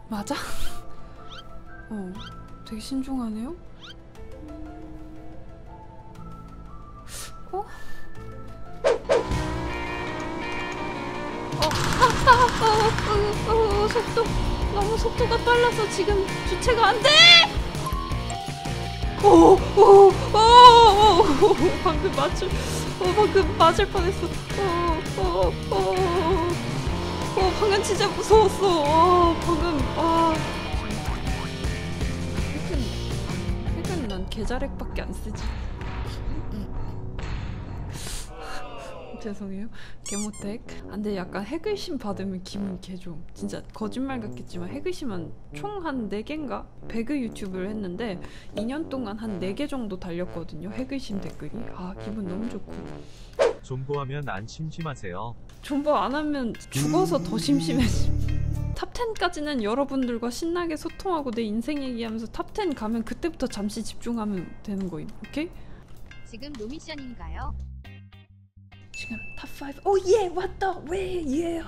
맞아? 되게 신중하네요? 속도 너무 속도가 빨라서 지금 주체가 안 돼! 방금 맞을 뻔했어. 방금 진짜 무서웠어. 핵은 난 계좌렉밖에 안 쓰지. 죄송해요. 개모택. 근데 약간 핵의심 받으면 기분 개좀. 진짜 거짓말 같겠지만 핵의심은 총 한 4개인가? 배그 유튜브를 했는데 2년 동안 한 4개 정도 달렸거든요. 핵의심 댓글이. 기분 너무 좋고. 존버하면 안 심심하세요? 존버 안 하면 죽어서 더 심심해지. 탑 10까지는 여러분들과 신나게 소통하고 내 인생 얘기하면서 탑 10 가면 그때부터 잠시 집중하면 되는 거임. 오케이? 지금 노미션인가요? 지금 탑 5. 예! 왔다! 왜! 예!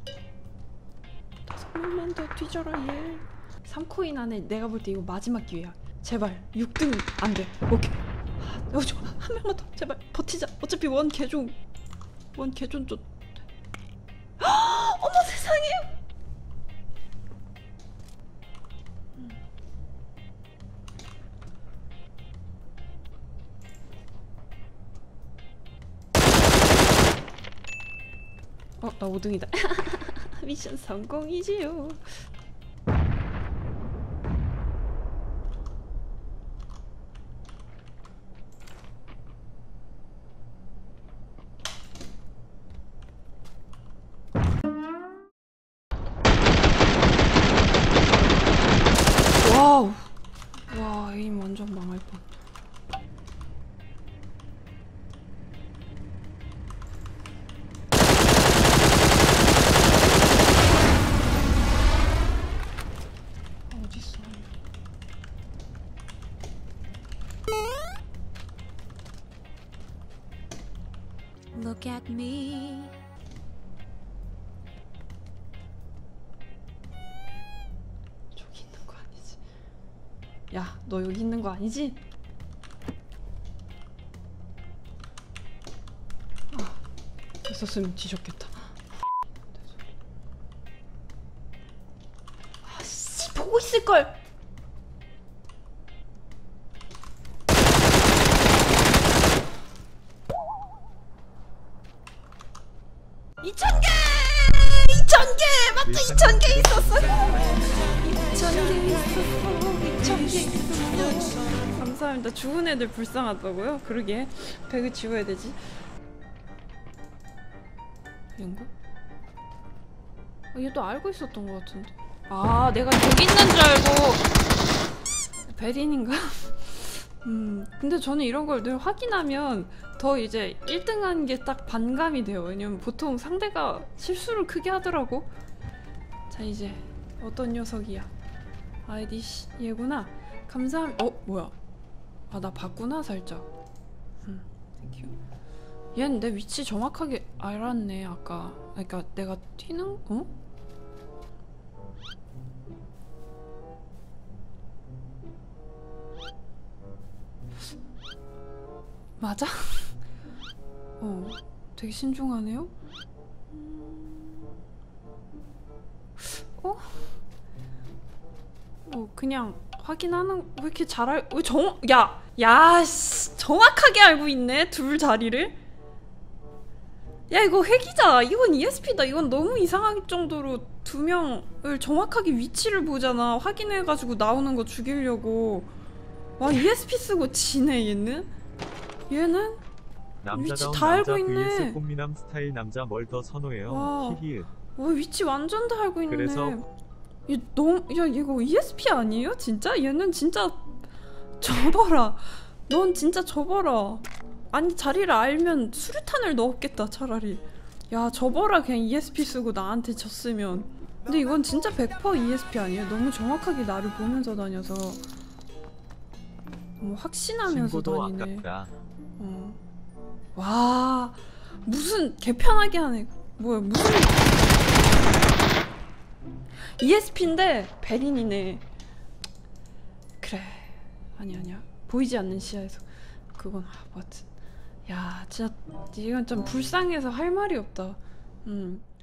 5명만 더 뒤져라 예! 3코인 안에 내가 볼 때 이거 마지막 기회야. 제발 6등 안 돼. 오케이. 한 명만 더 제발 버티자. 어차피 원 개종 좀. 어머 세상에! 나 5등이다. 미션 성공이지요. 와우. 와, 에임 완전 망할 뻔. Look at me. 저기 있는 거 아니지? 야, 너 여기 있는 거 아니지? 있었으면 뒤졌겠다. 씨, 보고 있을 걸. 맞죠? 2,000개 있었어. 2,000개 있었어. 감사합니다. 죽은 애들 불쌍하다고요? 그러게. 배그 지워야 되지. 얘인가? 얘도 알고 있었던 것 같은데. 내가 여기 있는 줄 알고. 베린인가? 근데 저는 이런 걸 늘 확인하면 더 이제 1등한 게 딱 반감이 돼요. 왜냐면 보통 상대가 실수를 크게 하더라고. 자, 이제 어떤 녀석이야? 아이디 얘구나. 감사합니다. 뭐야? 나 봤구나 살짝. 땡큐. 얘는 내 위치 정확하게 알았네 아까. 그러니까 내가 튀는 맞아? 되게 신중하네요? 그냥 확인하는. 왜 이렇게 잘 왜 정확하게 알고 있네 둘 자리를. 야, 이거 핵이잖아. 이건 ESP다. 이건 너무 이상할 정도로 2명을 정확하게 위치를 보잖아. 확인해가지고 나오는 거 죽이려고. 와, ESP 쓰고 지네 얘는 위치 다 알고 있네. 꽃미남 스타일 남자 뭘 더 선호해요? 히히읍. 위치 완전 다 알고 있네. 그래서 이거 ESP 아니에요? 진짜? 얘는 진짜 접어라. 넌 진짜 접어라. 아니, 자리를 알면 수류탄을 넣었겠다 차라리. 야, 접어라. 그냥 ESP 쓰고 나한테 졌으면. 근데 이건 진짜 100% ESP 아니에요? 너무 정확하게 나를 보면서 다녀서 너무 확신하면서 다니네. 와, 무슨 개편하게 하네. 뭐야, 무슨 ESP인데 베린이네. 그래. 아니야. 보이지 않는 시야에서. 그건 뭐 하여튼. 야 진짜 이건 좀 불쌍해서 할 말이 없다.